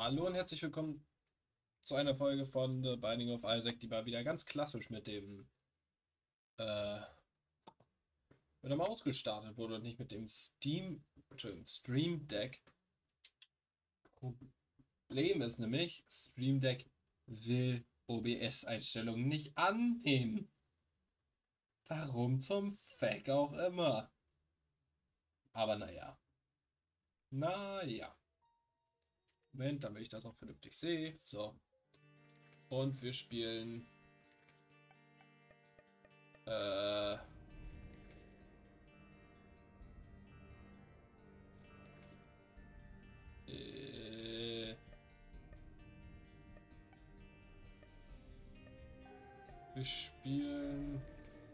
Hallo und herzlich willkommen zu einer Folge von The Binding of Isaac, die mal wieder ganz klassisch äh, mit der Maus gestartet wurde und nicht mit dem Stream Deck. Problem ist nämlich, Stream Deck will OBS-Einstellungen nicht annehmen. Warum zum Feck auch immer. Aber naja. Naja. Moment, damit ich das auch vernünftig sehe. So. Und wir spielen äh, äh, wir spielen.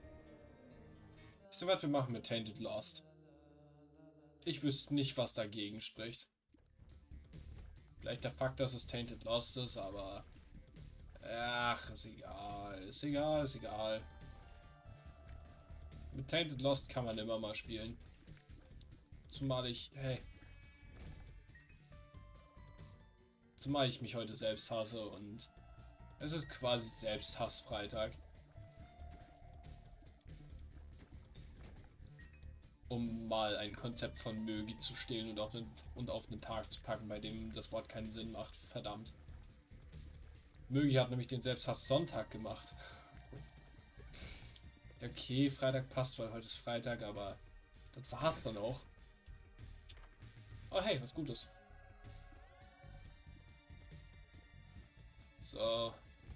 So, was wir machen mit Tainted Lost. Ich wüsste nicht, was dagegen spricht. Vielleicht der Fakt, dass es Tainted Lost ist, aber. Ach, ist egal. Ist egal, ist egal. Mit Tainted Lost kann man immer mal spielen. Zumal ich. Hey. Zumal ich mich heute selbst hasse und. Es ist quasi Selbsthass-Freitag. Um mal ein Konzept von Mögi zu stehlen und auf einen Tag zu packen, bei dem das Wort keinen Sinn macht. Verdammt. Mögi hat nämlich den Selbsthass Sonntag gemacht. Okay, Freitag passt, weil heute ist Freitag, aber das war's dann auch. Oh hey, was Gutes. So.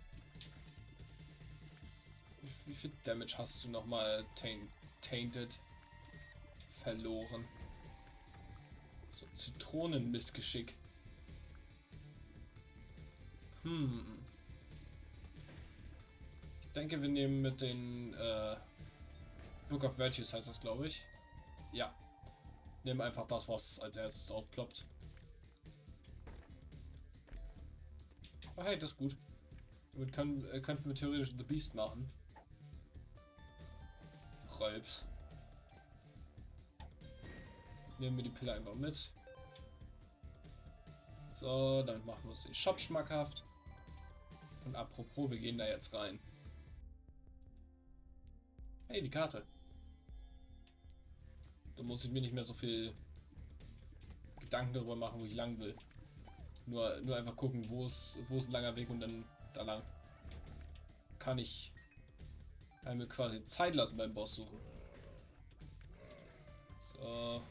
Wie viel Damage hast du nochmal Tainted verloren? So, Zitronenmissgeschick. Ich denke, wir nehmen mit den Book of Virtues heißt das, glaube ich. Ja. Nehmen einfach das, was als erstes aufploppt. Oh hey, das ist gut. Damit könnten wir theoretisch The Beast machen. Rolps. Nehmen wir die Pille einfach mit. So, damit machen wir uns den Shop schmackhaft. Und apropos, wir gehen da jetzt rein. Hey, die Karte. Da muss ich mir nicht mehr so viel Gedanken darüber machen, wo ich lang will. Nur einfach gucken, wo ist ein langer Weg und dann da lang. Kann ich mir quasi Zeit lassen beim Boss suchen. So.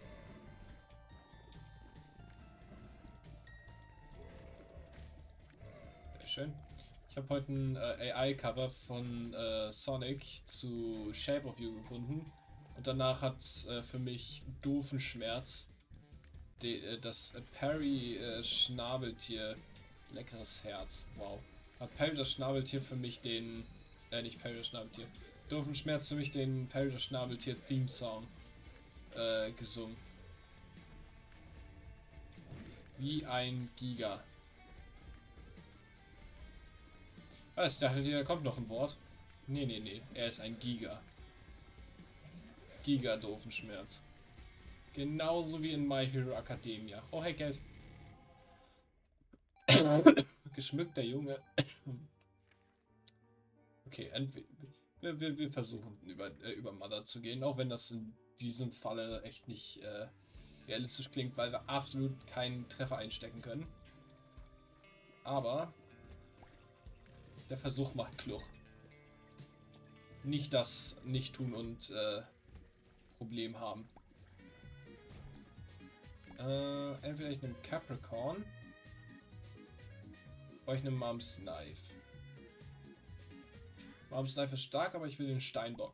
Sehr schön. Ich habe heute ein AI-Cover von Sonic zu Shape of You gefunden. Und danach hat für mich doofen Schmerz das Perry Schnabeltier, leckeres Herz, wow. Hat Perry das Schnabeltier für mich den, nicht Perry das Schnabeltier, doofen Schmerz für mich den Perry das Schnabeltier Theme Song gesungen. Wie ein Giga. Was, ich dachte, da kommt noch ein Wort. Nee, nee, nee, er ist ein Giga. Giga doofen Schmerz. Genauso wie in My Hero Academia. Oh, hey, Geld. Geschmückter Junge. Okay, wir versuchen über Mother zu gehen, auch wenn das in diesem Falle echt nicht realistisch klingt, weil wir absolut keinen Treffer einstecken können. Aber der Versuch macht klug. Nicht das nicht tun und Problem haben. Entweder ich nehme Capricorn oder ich nehme Mom's Knife. Mom's Knife ist stark, aber ich will den Steinbock.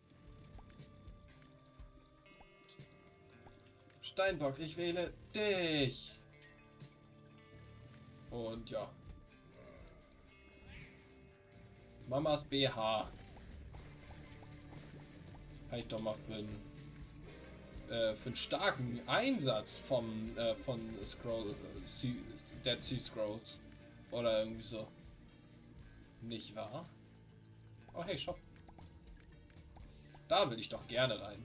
Steinbock, ich wähle dich. Und ja. Mamas BH. Kann ich doch mal für einen starken Einsatz von Dead Sea Scrolls. Oder irgendwie so. Nicht wahr? Oh hey, Shop. Da will ich doch gerne rein.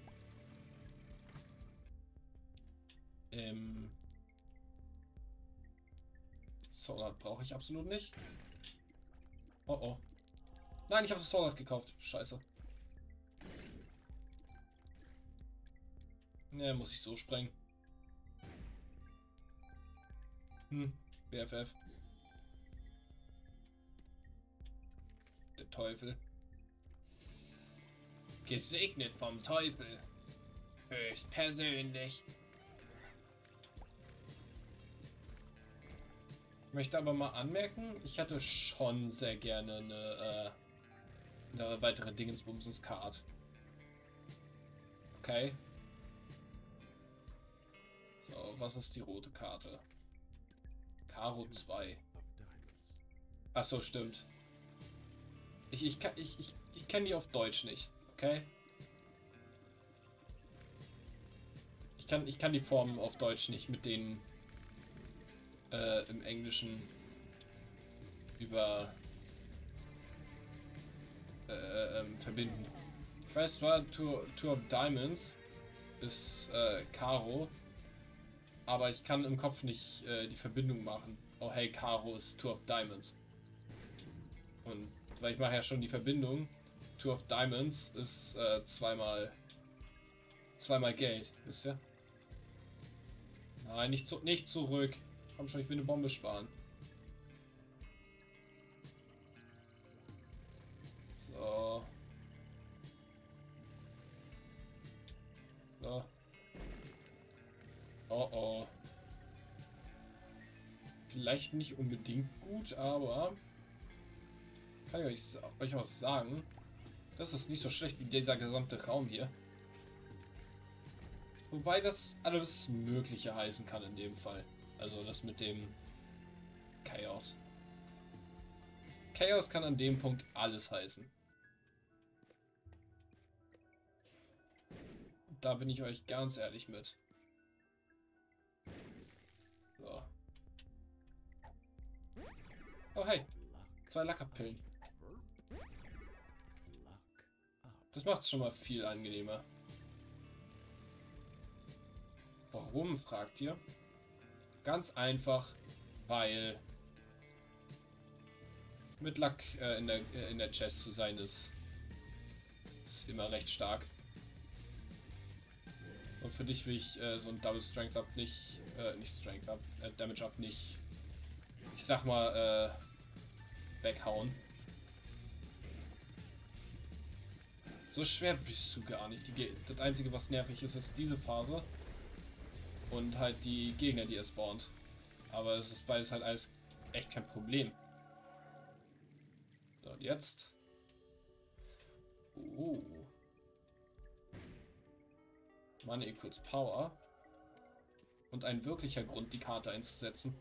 Sword Art brauche ich absolut nicht. Oh oh. Nein, ich habe das Sword Art gekauft. Scheiße. Ne, muss ich so sprengen. BFF. Der Teufel. Gesegnet vom Teufel. Höchstpersönlich. Ich möchte aber mal anmerken, ich hätte schon sehr gerne eine weitere Dingensbumsens-Card. Okay. So, was ist die rote Karte? Karo 2. Achso, stimmt. Ich kenne die auf Deutsch nicht, okay? Ich kann die Formen auf Deutsch nicht mit denen im Englischen über verbinden. Ich weiß zwar, Two of Diamonds ist Karo, aber ich kann im Kopf nicht die Verbindung machen. Oh hey, Karo ist Two of Diamonds. Und weil ich mache ja schon die Verbindung, Two of Diamonds ist zweimal Geld, wisst ihr? Nein, nicht zurück. Komm schon, ich will eine Bombe sparen. So. So. Oh oh. Vielleicht nicht unbedingt gut, aber kann ich euch auch sagen, das ist nicht so schlecht wie dieser gesamte Raum hier. Wobei das alles Mögliche heißen kann in dem Fall. Also das mit dem Chaos. Chaos kann an dem Punkt alles heißen. Da bin ich euch ganz ehrlich mit. So. Oh hey, 2 Lackerpillen. Das macht es schon mal viel angenehmer. Warum, fragt ihr? Ganz einfach, weil mit Luck in der Chest zu sein ist immer recht stark. Und für dich will ich so ein Double Strength Up nicht Strength Up, Damage Up nicht, ich sag mal, weghauen. So schwer bist du gar nicht. Das Einzige, was nervig ist, ist diese Phase. Und halt die Gegner, die er spawnt. Aber es ist beides halt alles echt kein Problem. So, und jetzt. Money equals Power. Und ein wirklicher Grund, die Karte einzusetzen.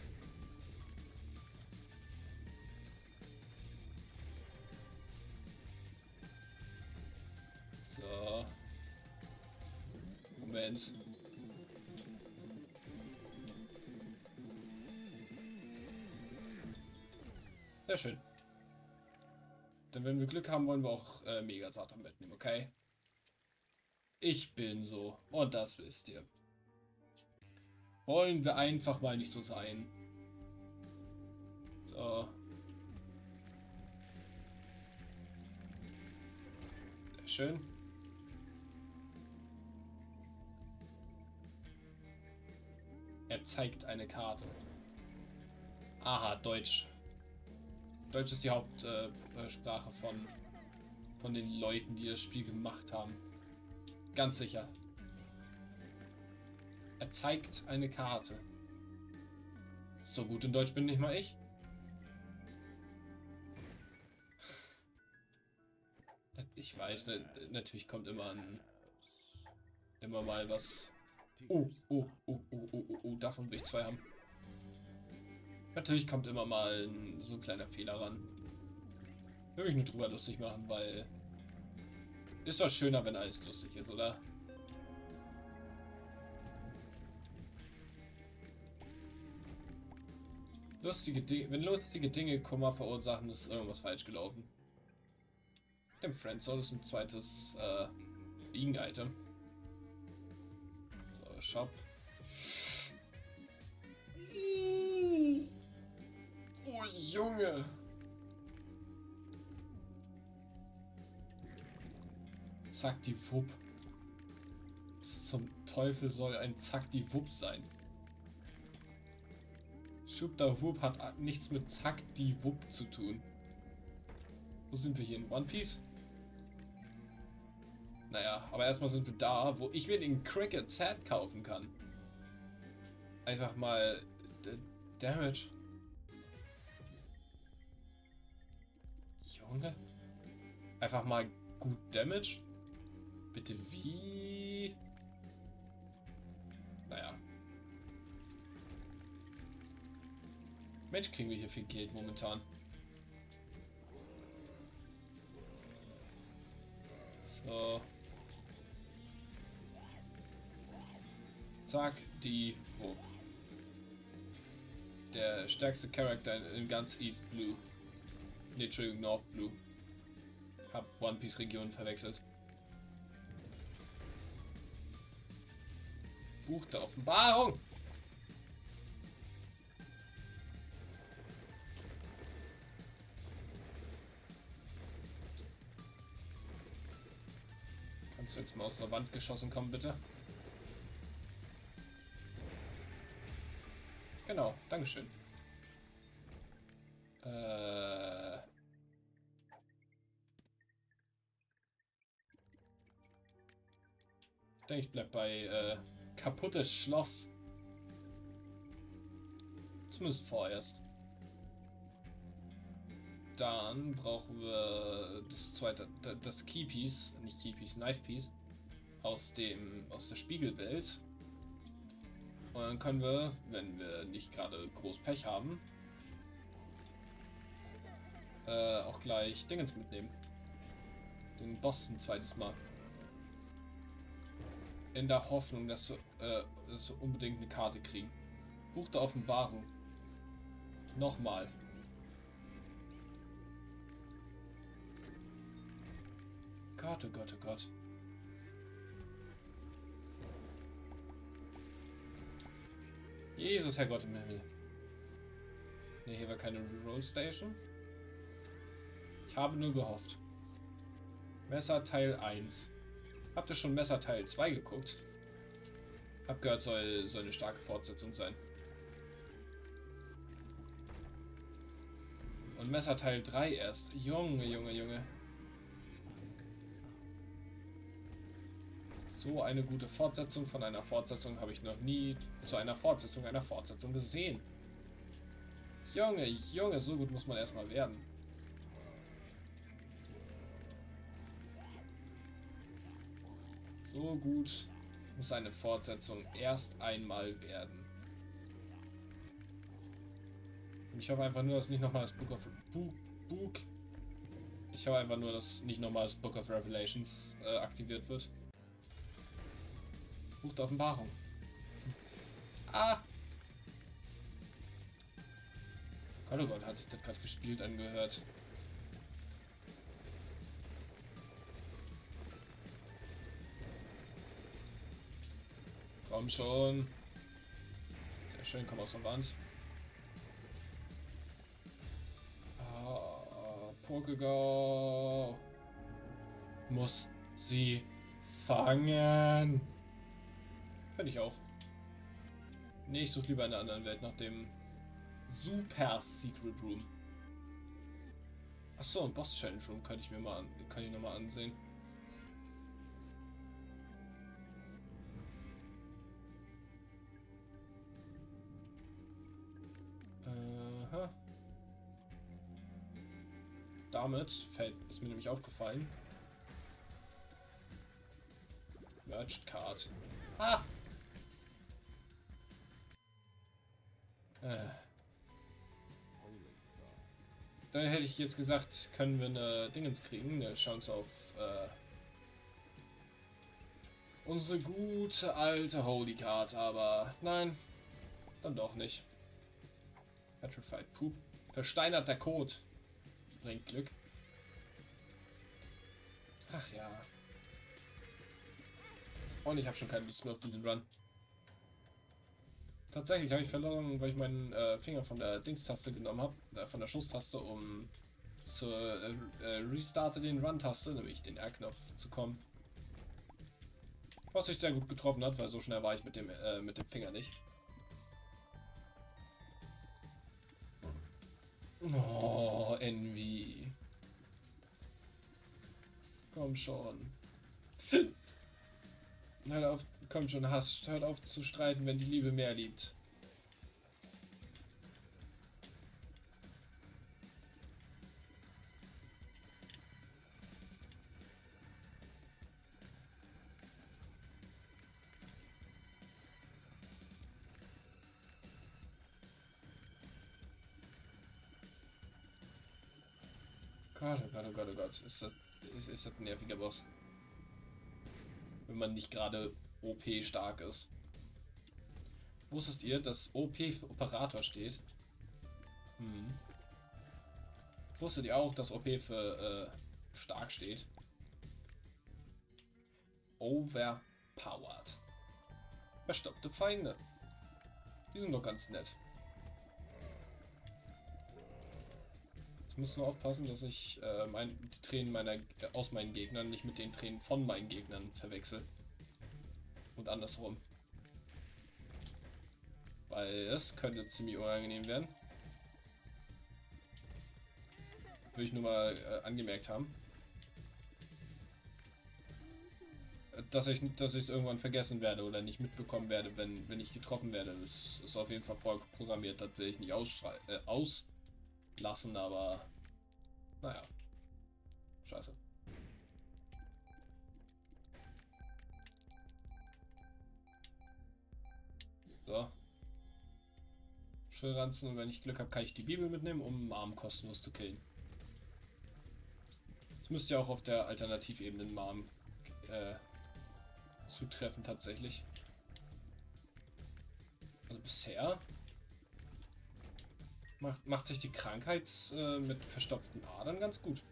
So. Moment. Sehr schön. Denn wenn wir Glück haben, wollen wir auch Megasatan mitnehmen, okay? Ich bin so. Und das wisst ihr. Wollen wir einfach mal nicht so sein. So. Sehr schön. Er zeigt eine Karte. Aha, Deutsch. Deutsch ist die Hauptsprache von den Leuten, die das Spiel gemacht haben. Ganz sicher. Er zeigt eine Karte. So gut in Deutsch bin nicht mal ich. Ich weiß, natürlich kommt immer mal was. Davon will ich 2 haben. Natürlich kommt immer mal so ein kleiner Fehler ran. Will mich nur drüber lustig machen, weil ist doch schöner, wenn alles lustig ist, oder? Wenn lustige Dinge Kummer verursachen, ist irgendwas falsch gelaufen. Dem Friendzone ist ein zweites Fliegen-Item. So, Shop. Junge! Zack die Wupp. Was zum Teufel soll ein Zack die Wupp sein? Schub da Wupp hat nichts mit Zack die Wupp zu tun. Wo sind wir hier in One Piece? Naja, aber erstmal sind wir da, wo ich mir den Cricket Set kaufen kann. Einfach mal Damage. Junge. Einfach mal gut Damage. Bitte wie? Naja. Mensch, kriegen wir hier viel Geld momentan. So. Zack, die Wupp. Der stärkste Charakter in ganz East Blue. Ne, Entschuldigung, North Blue. Hab One Piece Region verwechselt. Buch der Offenbarung! Kannst du jetzt mal aus der Wand geschossen kommen, bitte? Genau, Dankeschön. Ich denke, ich bleib bei kaputtes Schloss. Zumindest vorerst. Dann brauchen wir das zweite, das Keypiece, nicht Keypiece, Knifepiece aus der Spiegelwelt. Und dann können wir, wenn wir nicht gerade groß Pech haben, auch gleich Dingens mitnehmen. Den Boss ein zweites Mal. In der Hoffnung, dass wir unbedingt eine Karte kriegen. Buch der Offenbarung. Nochmal. Gott, oh Gott, oh Gott. Jesus, Herrgott im Himmel. Ne, hier war keine Roll Station. Ich habe nur gehofft. Messer Teil 1. Habt ihr schon Messer Teil 2 geguckt? Hab gehört, soll eine starke Fortsetzung sein. Und Messer Teil 3 erst. Junge, Junge, Junge. So eine gute Fortsetzung von einer Fortsetzung habe ich noch nie zu einer Fortsetzung gesehen. Junge, Junge, so gut muss man erstmal werden. So gut muss eine Fortsetzung erst einmal werden. Und ich hoffe einfach nur, dass nicht nochmal das Ich hoffe einfach nur, dass nicht nochmal das Book of Revelations aktiviert wird. Buch der Offenbarung. Ah! Gott, oh Gott, hat sich das gerade gespielt angehört. Komm schon. Sehr schön, komm aus der Wand. Pokégol. Muss sie fangen. Finde ich auch. Nee, ich suche lieber in einer anderen Welt nach dem Super Secret Room. Achso, ein Boss Challenge Room kann ich mir mal nochmal ansehen. Aha. Damit ist mir nämlich aufgefallen. Merged Card. Ah! Dann hätte ich jetzt gesagt, können wir eine Dingens kriegen, eine Chance auf unsere gute alte Holy Card, aber nein, dann doch nicht. Petrified Poop. Versteinerter Code. Bringt Glück. Ach ja. Und ich habe schon keine Lust mehr auf diesen Run. Tatsächlich habe ich verloren, weil ich meinen Finger von der Dingstaste genommen habe, von der Schusstaste, um zur Restarte den Run-Taste, nämlich den R-Knopf, zu kommen. Was sich sehr gut getroffen hat, weil so schnell war ich mit dem Finger nicht. Oh, Envy. Komm schon. Hört auf, komm schon, Hass. Hört auf zu streiten, wenn die Liebe mehr liebt. Gott, oh Gott, oh Gott, oh Gott. Ist das ein nerviger Boss. Wenn man nicht gerade OP stark ist. Wusstet ihr, dass OP für Operator steht? Hm. Wusstet ihr auch, dass OP für stark steht? Overpowered. Verstoppte Feinde. Die sind doch ganz nett. Ich muss nur aufpassen, dass ich die Tränen aus meinen Gegnern nicht mit den Tränen von meinen Gegnern verwechsel. Und andersrum. Weil es könnte ziemlich unangenehm werden. Würde ich nur mal angemerkt haben. Dass ich es irgendwann vergessen werde oder nicht mitbekommen werde, wenn ich getroffen werde. Das ist auf jeden Fall vorprogrammiert. Das will ich nicht auslassen, aber naja. Scheiße. So. Schön ranzen und wenn ich Glück habe, kann ich die Bibel mitnehmen, um Marm kostenlos zu killen. Das müsste ja auch auf der Alternativebene Marm zutreffen tatsächlich. Also bisher macht sich die Krankheit mit verstopften Adern ganz gut.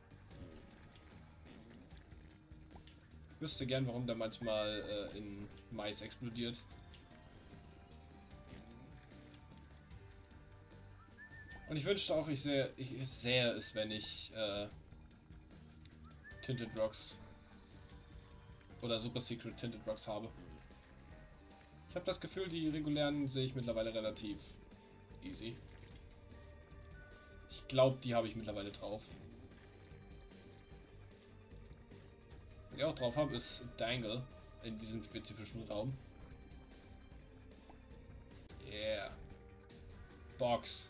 Ich wüsste gern, warum der manchmal in Mais explodiert. Und ich wünschte auch, ich sähe es, wenn ich Tinted Rocks oder Super Secret Tinted Rocks habe. Ich habe das Gefühl, die regulären sehe ich mittlerweile relativ easy. Ich glaube, die habe ich mittlerweile drauf. Was ich auch drauf habe, ist Dangle in diesem spezifischen Raum. Yeah. Box.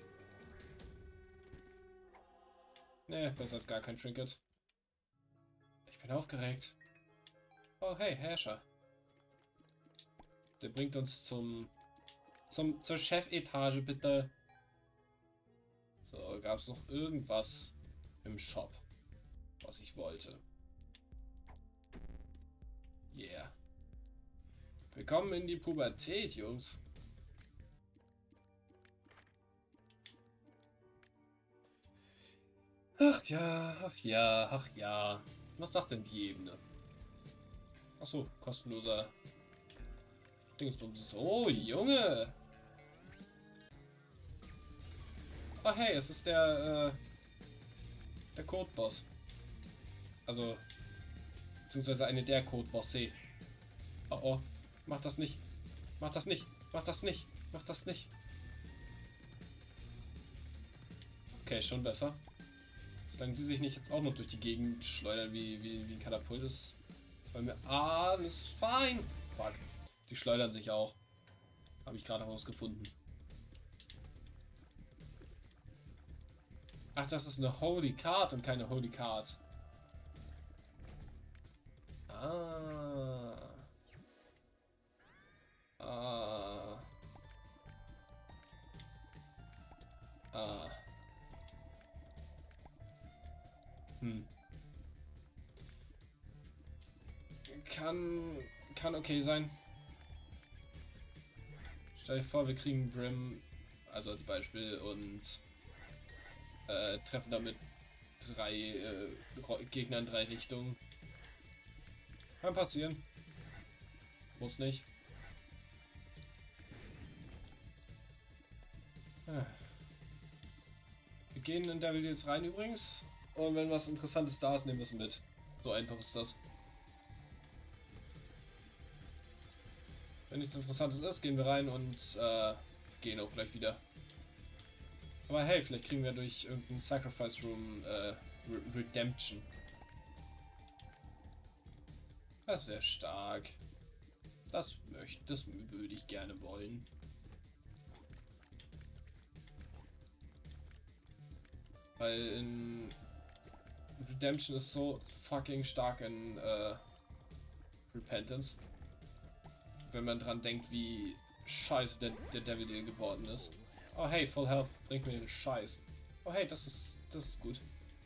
Ne, besser als gar kein Trinket. Ich bin aufgeregt. Oh, hey, Herrscher. Der bringt uns zur Chefetage, bitte. So, gab es noch irgendwas im Shop, was ich wollte? Yeah. Willkommen in die Pubertät, Jungs. Ach ja, ach ja, ach ja. Was sagt denn die Ebene? Achso, kostenloser Dingsbums. Oh, Junge! Oh hey, es ist der Codeboss. Also, beziehungsweise eine der Codebosse. Oh oh, mach das nicht. Mach das nicht. Mach das nicht. Mach das nicht. Okay, schon besser. Solange die sich nicht jetzt auch noch durch die Gegend schleudern wie ein Katapult ist. Bei mir alles fein. Fuck. Die schleudern sich auch. Habe ich gerade herausgefunden. Ach, das ist eine Holy Card und keine Holy Card. Ah. Ah. Ah. Hm. Kann okay sein. Stell dir vor, wir kriegen Brim, also als Beispiel, und treffen damit Gegner in 3 Richtungen. Kann passieren. Muss nicht. Wir gehen in Devil Deals rein übrigens. Und wenn was Interessantes da ist, nehmen wir es mit. So einfach ist das. Wenn nichts Interessantes ist, gehen wir rein und gehen auch gleich wieder. Aber hey, vielleicht kriegen wir durch irgendeinen Sacrifice Room Redemption. Das wäre stark. Das würde ich gerne wollen. Weil in Redemption ist so fucking stark in Repentance. Wenn man dran denkt, wie scheiße der Devil Deal geworden ist. Oh hey, Full Health bringt mir den Scheiß. Oh hey, das ist gut.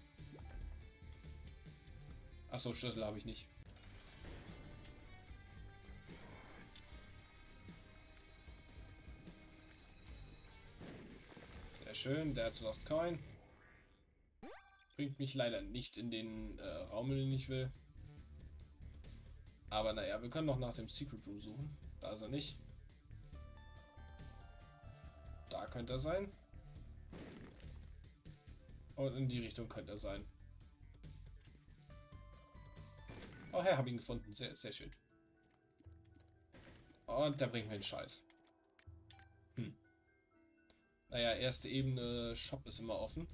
Achso, Schlüssel habe ich nicht. Sehr schön, der hat Lost Coin. Bringt mich leider nicht in den Raum, den ich will. Aber naja, wir können noch nach dem Secret Room suchen. Da ist er nicht. Da könnte er sein. Und in die Richtung könnte er sein. Oh, hey, habe ihn gefunden. Sehr, sehr schön. Und der bringt mir den Scheiß. Naja, erste Ebene, Shop ist immer offen.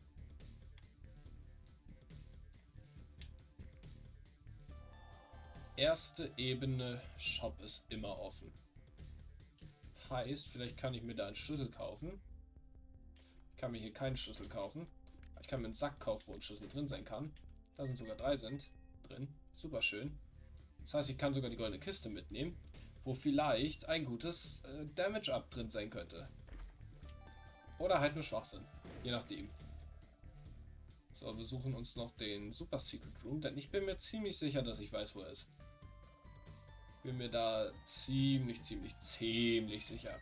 Erste Ebene, Shop ist immer offen. Heißt, vielleicht kann ich mir da einen Schlüssel kaufen. Ich kann mir hier keinen Schlüssel kaufen. Ich kann mir einen Sack kaufen, wo ein Schlüssel drin sein kann. Da sind sogar 3 drin. Super schön. Das heißt, ich kann sogar die goldene Kiste mitnehmen, wo vielleicht ein gutes Damage-Up drin sein könnte. Oder halt nur Schwachsinn. Je nachdem. So, wir suchen uns noch den Super Secret Room, denn ich bin mir ziemlich sicher, dass ich weiß, wo er ist. Bin mir da ziemlich sicher.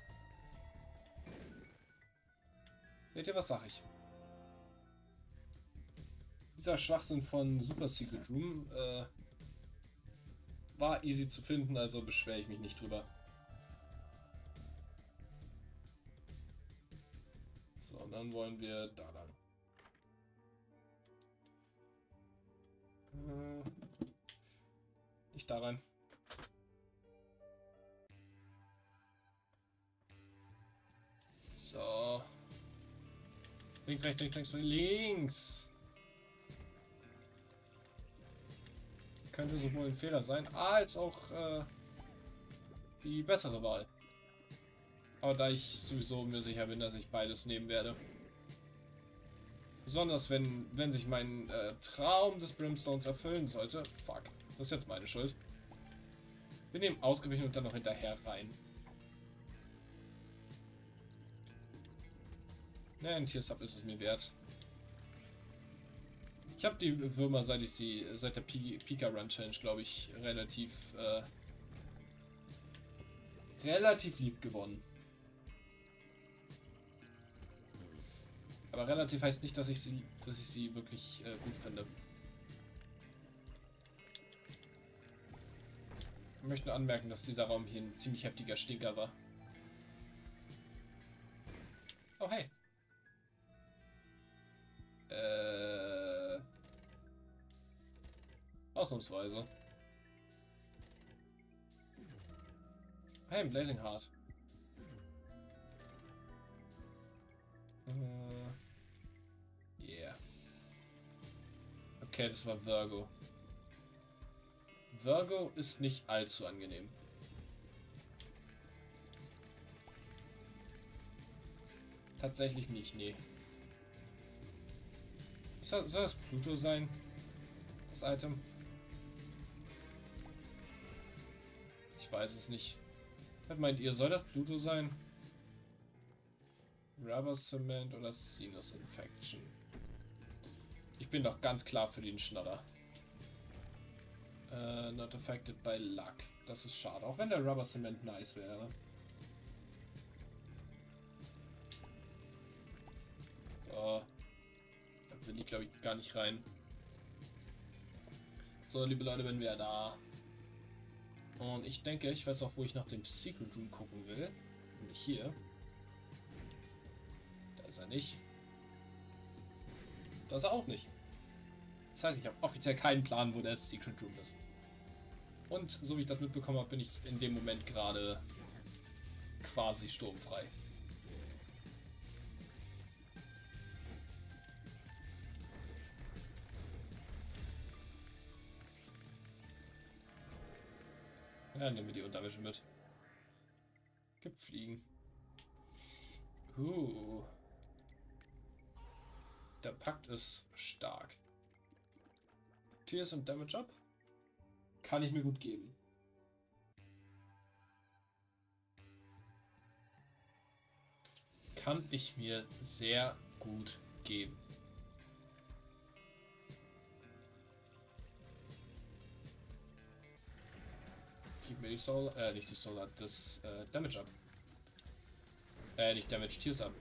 Seht ihr, was sag ich? Dieser Schwachsinn von Super Secret Room war easy zu finden, also beschwere ich mich nicht drüber. So, und dann wollen wir da lang. Nicht da rein. So. Links, rechts, links, rechts, links. Könnte sowohl ein Fehler sein, als auch die bessere Wahl. Aber da ich sowieso mir sicher bin, dass ich beides nehmen werde. Besonders wenn sich mein Traum des Brimstones erfüllen sollte. Fuck, das ist jetzt meine Schuld. Bin eben ausgewichen und dann noch hinterher rein. Ne, ein Tiersub ist es mir wert. Ich habe die Würmer, seit der Pika Run Challenge, glaube ich, relativ lieb gewonnen. Aber relativ heißt nicht, dass ich sie wirklich gut finde. Ich möchte nur anmerken, dass dieser Raum hier ein ziemlich heftiger Stinker war. Oh hey. Ausnahmsweise. Hey, ein Blazing Heart. Yeah. Okay, das war Virgo. Virgo ist nicht allzu angenehm. Tatsächlich nicht, nee. Soll das Pluto sein? Das Item? Ich weiß es nicht. Was meint ihr? Soll das Pluto sein? Rubber Cement oder Sinus Infection? Ich bin doch ganz klar für den Schnatter. Not affected by luck. Das ist schade, auch wenn der Rubber Cement nice wäre. So. Da will ich, glaube ich, gar nicht rein. So, liebe Leute, bin wir da. Und ich denke, ich weiß auch, wo ich nach dem Secret Room gucken will. Nämlich hier. Da ist er nicht. Das ist er auch nicht. Das heißt, ich habe offiziell keinen Plan, wo der Secret Room ist. Und so wie ich das mitbekommen habe, bin ich in dem Moment gerade quasi sturmfrei. Ja, nehmen wir die Unterwäsche mit. Gibt Fliegen. Der Pakt ist stark. Tears und Damage up. Kann ich mir gut geben. Kann ich mir sehr gut geben. Gib mir die Soul, nicht die Soul, das Damage ab. Nicht Damage, Tears ab.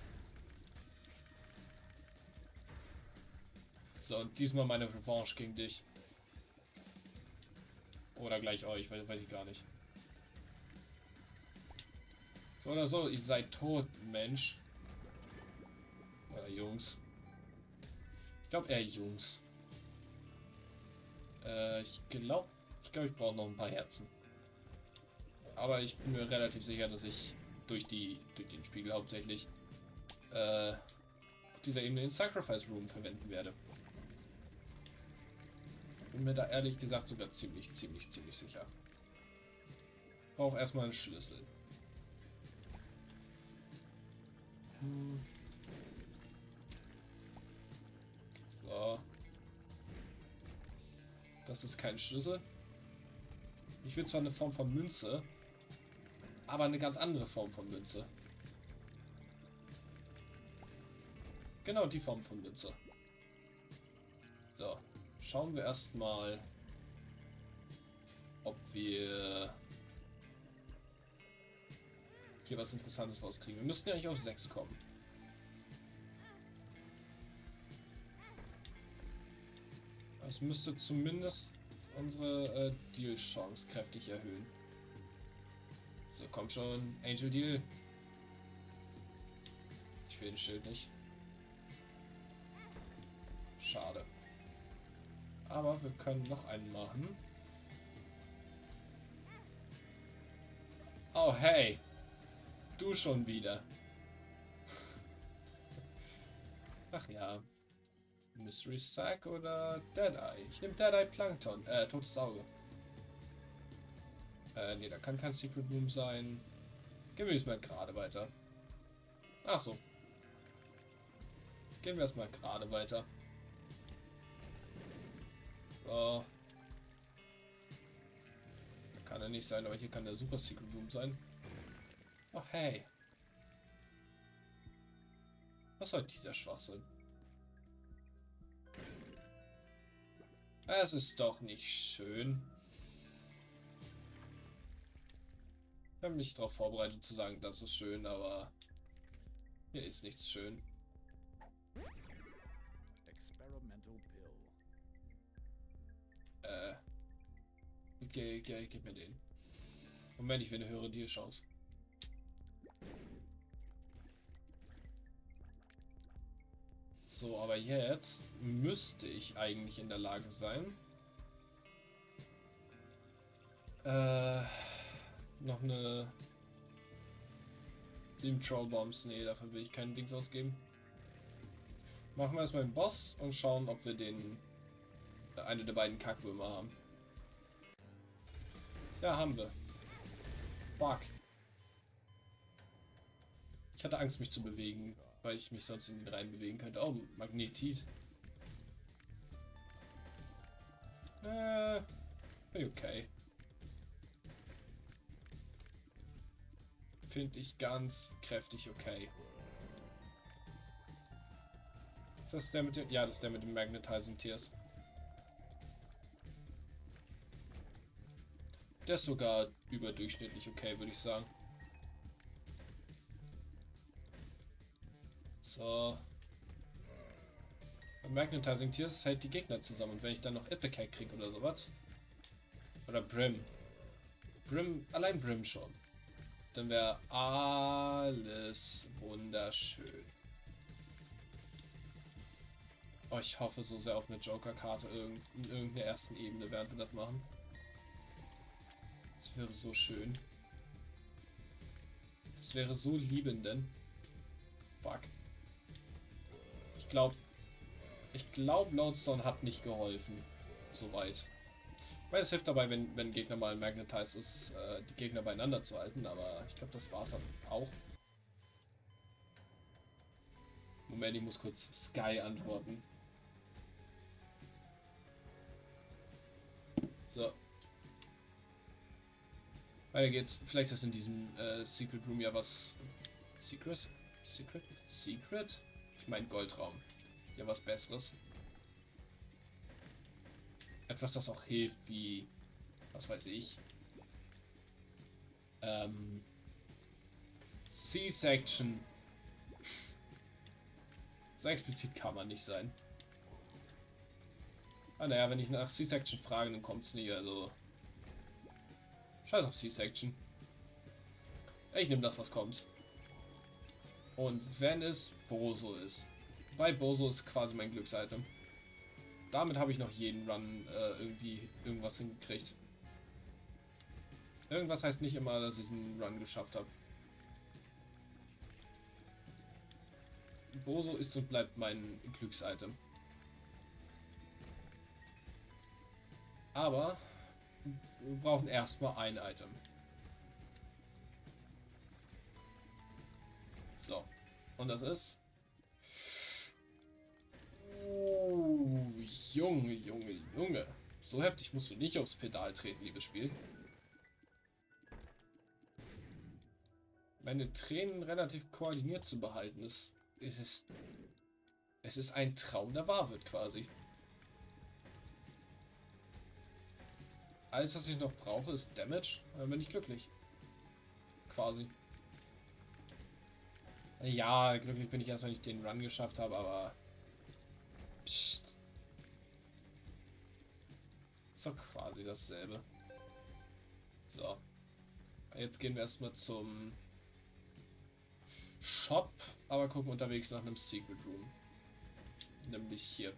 So, und diesmal meine Revanche gegen dich. Oder gleich euch, weiß ich gar nicht. So oder so, ihr seid tot, Mensch. Oder Jungs. Ich glaube eher Jungs. Ich glaube, ich brauche noch ein paar Herzen. Aber ich bin mir relativ sicher, dass ich durch den Spiegel hauptsächlich auf dieser Ebene den Sacrifice Room verwenden werde. Bin mir da ehrlich gesagt sogar ziemlich sicher. Brauche erstmal einen Schlüssel. So. Das ist kein Schlüssel. Ich will zwar eine Form von Münze, aber eine ganz andere Form von Münze. Genau die Form von Münze. So. Schauen wir erstmal, ob wir hier was Interessantes rauskriegen. Wir müssten ja eigentlich auf 6 kommen. Das müsste zumindest unsere Deal-Chance kräftig erhöhen. So, komm schon, Angel Deal. Ich will den Schild nicht. Schade. Aber wir können noch einen machen. Oh, hey. Du schon wieder. Ach ja. Mystery Sack oder Deadeye? Ich nehme Deadeye Plankton. Totes Auge. Nee, da kann kein Secret Room sein. Gehen wir jetzt mal gerade weiter. Ach so. Gehen wir erstmal gerade weiter. So. Kann er nicht sein, aber hier kann der Super Secret Room sein. Oh, hey. Was soll dieser Schwachsinn? Es ist doch nicht schön. Ich habe mich darauf vorbereitet zu sagen, das ist schön, aber hier ist nichts schön. Gib mir den. Moment, ich will eine höhere Deal-Chance. So, aber jetzt müsste ich eigentlich in der Lage sein, noch eine 7 Troll Bombs. Nee, dafür will ich keinen Dings ausgeben. Machen wir erstmal den Boss und schauen, ob wir den eine der beiden Kackwürmer haben. Ja, haben wir. Fuck. Ich hatte Angst, mich zu bewegen, weil ich mich sonst in den rein bewegen könnte. Oh, Magnetit. Okay. Finde ich ganz kräftig okay. Ist das der mit dem... Ja, das ist der mit dem Magnetizing Tears. Der ist sogar überdurchschnittlich okay, würde ich sagen. So. Magnetizing Tears hält die Gegner zusammen. Und wenn ich dann noch Ipecac kriege oder sowas. Oder Brim. Allein Brim schon. Dann wäre alles wunderschön. Oh, ich hoffe so sehr auf eine Joker-Karte in irgendeiner ersten Ebene, während wir das machen. Das wäre so schön. Das wäre so liebenden. Fuck. Ich glaube, Lodestone hat nicht geholfen. Soweit. Weil es hilft dabei, wenn Gegner mal magnetized ist, die Gegner beieinander zu halten, aber ich glaube, das war es dann auch. Moment, ich muss kurz Sky antworten. So. Weiter geht's. Vielleicht ist in diesem Secret Room ja was. Secret? Secret? Secret? Ich meine Goldraum. Ja, was Besseres. Etwas, das auch hilft, wie. Was weiß ich. C-Section. So explizit kann man nicht sein. Ah, naja, wenn ich nach C-Section frage, dann kommt es nicht. Also. Scheiß auf C-Section. Ich nehme das, was kommt. Und wenn es Bozo ist. Bei Bozo ist quasi mein Glücksitem. Damit habe ich noch jeden Run irgendwie irgendwas hingekriegt. Irgendwas heißt nicht immer, dass ich einen Run geschafft habe. Bozo ist und bleibt mein Glücksitem. Aber wir brauchen erstmal ein Item. So. Und das ist... Junge, Junge, Junge. So heftig musst du nicht aufs Pedal treten, liebes Spiel. Meine Tränen relativ koordiniert zu behalten ist... Es ist ein Traum, der wahr wird, quasi. Alles, was ich noch brauche, ist Damage. Dann bin ich glücklich. Quasi. Ja, glücklich bin ich erst, wenn ich den Run geschafft habe, aber... Psst. Ist doch quasi dasselbe. So. Jetzt gehen wir erstmal zum Shop, aber gucken unterwegs nach einem Secret Room. Nämlich hier.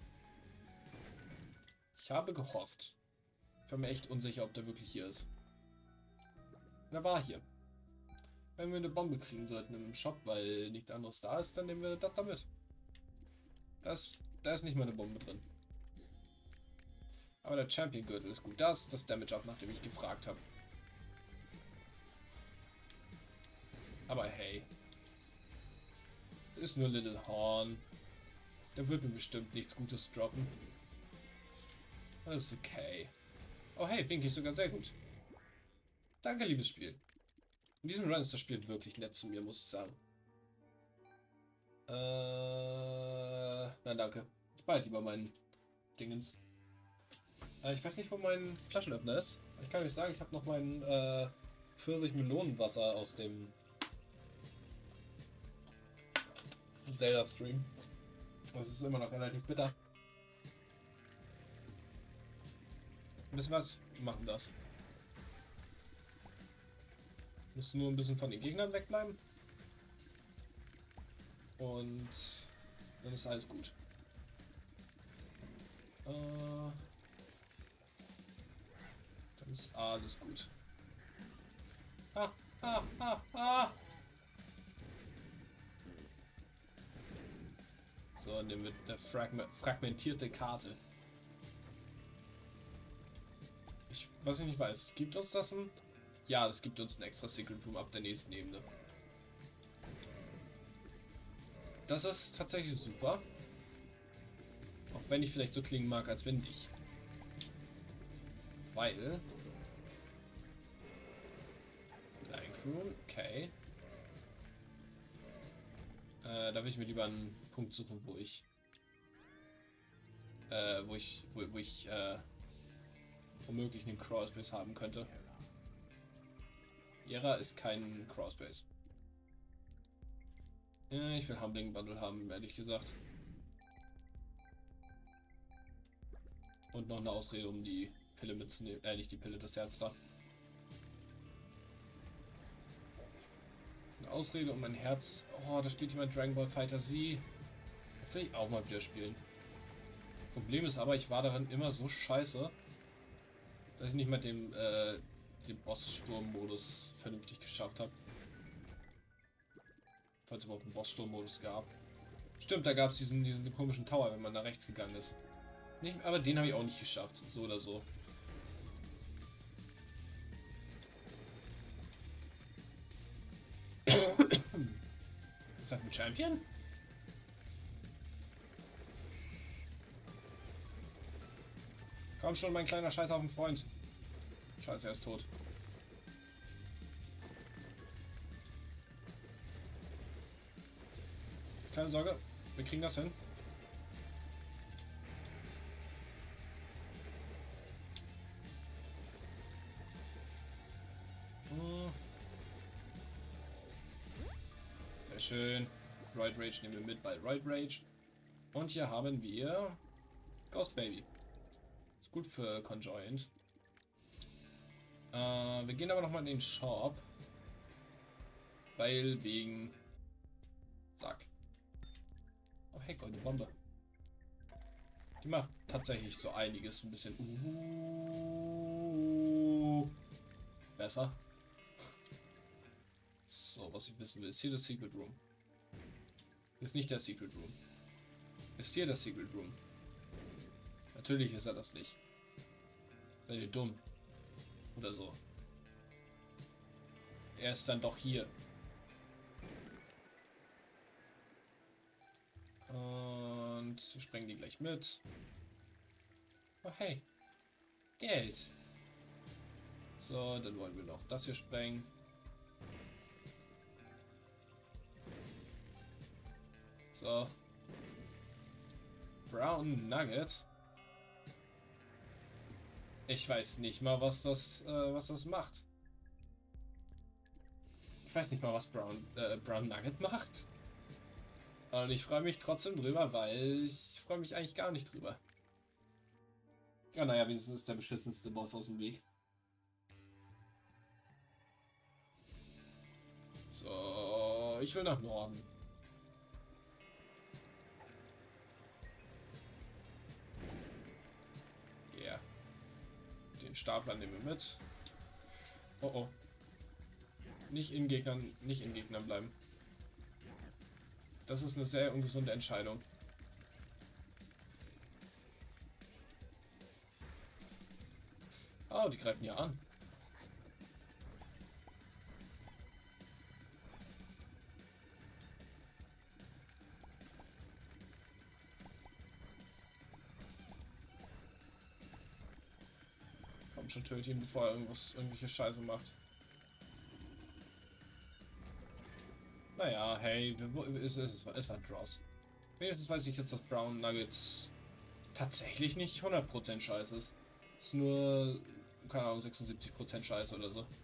Ich habe gehofft. Ich war mir echt unsicher, ob der wirklich hier ist. Er war hier. Wenn wir eine Bombe kriegen sollten im Shop, weil nichts anderes da ist, dann nehmen wir das damit. Da ist nicht mal eine Bombe drin. Aber der Champion-Gürtel ist gut. Das ist das Damage up, nachdem ich gefragt habe. Aber hey. Das ist nur Little Horn. Der wird mir bestimmt nichts Gutes droppen. Das ist okay. Oh hey, Binky ist sogar sehr gut. Danke, liebes Spiel. In diesem Run ist das Spiel wirklich nett zu mir, muss ich sagen. Nein, danke. Ich behalte lieber meinen Dingens. Ich weiß nicht, wo mein Flaschenöffner ist. Ich kann euch sagen, ich habe noch mein Pfirsich-Melonenwasser aus dem Zelda-Stream. Das ist immer noch relativ bitter. Wisst ihr was? Wir machen das. Musst du nur ein bisschen von den Gegnern wegbleiben. Und dann ist alles gut. Dann ist alles gut. Ah. So, nehmen wir eine fragmentierte Karte. Was ich nicht weiß, gibt uns das ein... Ja, das gibt uns ein extra Secret Room ab der nächsten Ebene. Das ist tatsächlich super. Auch wenn ich vielleicht so klingen mag, als wenn nicht. Weil... Blank Room, okay. Da will ich mir lieber einen Punkt suchen, wo ich womöglich einen Crawlspace haben könnte. Yera ist kein Crawlspace. Ich will Humbling Bundle haben, ehrlich gesagt. Und noch eine Ausrede, um die Pille mitzunehmen. Nicht die Pille, das Herz da. Eine Ausrede um mein Herz. Oh, da spielt jemand Dragon Ball Fighter Z. Das will ich auch mal wieder spielen. Problem ist aber, ich war darin immer so scheiße, dass ich nicht mal den Boss-Sturm-Modus vernünftig geschafft habe. Falls es überhaupt einen Boss-Sturm-Modus gab. Stimmt, da gab es diesen komischen Tower, wenn man nach rechts gegangen ist. Nicht, aber den habe ich auch nicht geschafft, so oder so. Ist das ein Champion? Komm schon, mein kleiner Scheiß auf den Freund. Scheiße, er ist tot. Keine Sorge, wir kriegen das hin. Sehr schön. Roid Rage nehmen wir mit bei Roid Rage. Und hier haben wir Ghost Baby. Ist gut für Conjoined. Wir gehen aber nochmal in den Shop. Weil wegen... Zack. Oh hey, goldene Bombe. Die macht tatsächlich so einiges ein bisschen besser. So, was ich wissen will. Ist hier das Secret Room? Ist nicht der Secret Room. Ist hier der Secret Room? Natürlich ist er das nicht. Seid ihr dumm? Oder so. Er ist dann doch hier. Und wir sprengen die gleich mit. Oh hey. Geld. So, dann wollen wir noch das hier sprengen. So. Brown Nugget. Ich weiß nicht mal, was das macht. Ich weiß nicht mal, was Brown Nugget macht. Und ich freue mich trotzdem drüber, weil ich freue mich eigentlich gar nicht drüber. Ja, naja, wenigstens ist der beschissenste Boss aus dem Weg. So, ich will nach Norden. Ja. Den Stapler nehmen wir mit. Oh oh. Nicht in Gegnern bleiben. Das ist eine sehr ungesunde Entscheidung. Oh, die greifen ja an. Komm schon, töte ihn, bevor er irgendwelche Scheiße macht. Naja, hey, es war Dross. Wenigstens weiß ich jetzt, dass Brown Nuggets tatsächlich nicht 100% scheiße ist. Es ist nur, keine Ahnung, 76% scheiße oder so.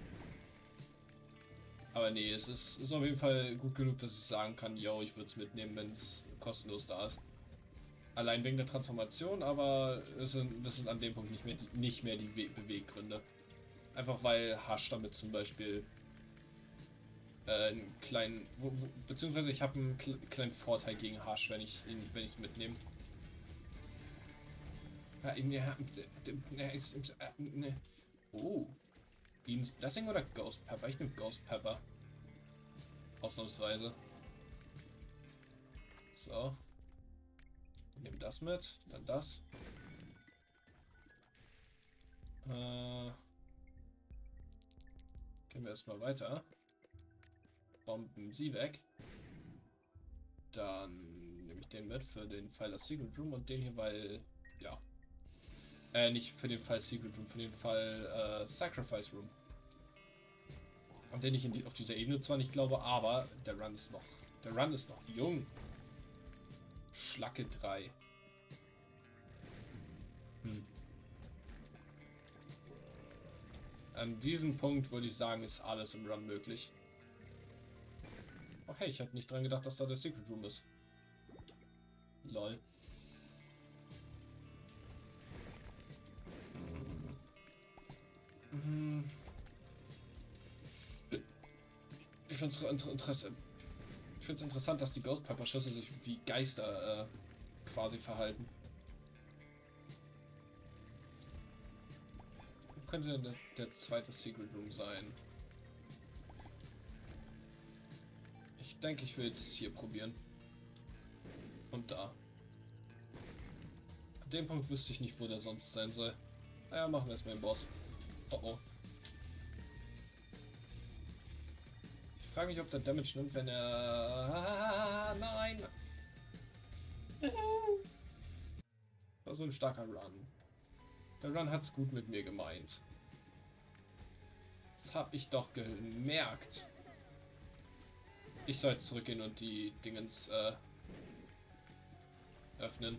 Aber nee, es ist auf jeden Fall gut genug, dass ich sagen kann, yo, ich würde es mitnehmen, wenn es kostenlos da ist. Allein wegen der Transformation, aber das sind an dem Punkt nicht mehr die Beweggründe. Einfach weil Hasch damit zum Beispiel einen kleinen, beziehungsweise ich habe einen kleinen Vorteil gegen Hasch, wenn ich es mitnehme. Oh, Eden's Blessing oder Ghost Pepper? Ich nehme Ghost Pepper. Ausnahmsweise. So. Nehmen das mit, dann das. Gehen wir erstmal weiter. Bomben sie weg. Dann nehme ich den mit für den Fall das Secret Room und den hier, weil, ja. Nicht für den Fall Secret Room, für den Fall Sacrifice Room. An den ich auf dieser Ebene zwar nicht glaube, aber der Run ist noch jung. Schlacke 3. An diesem Punkt würde ich sagen, ist alles im Run möglich. Oh hey, ich hätte nicht dran gedacht, dass da der Secret Room ist. Lol. Ich finde es interessant, dass die Ghost Pepper Schüsse sich wie Geister quasi verhalten. könnte denn der zweite Secret Room sein? Ich denke, ich will jetzt hier probieren. Und da. An dem Punkt wüsste ich nicht, wo der sonst sein soll. Naja, machen wir erstmal den Boss. Oh oh. Ich frage mich, ob der Damage nimmt, wenn er... nein! Das war so ein starker Run. Der Run hat's gut mit mir gemeint. Das habe ich doch gemerkt. Ich sollte zurückgehen und die Dingens öffnen.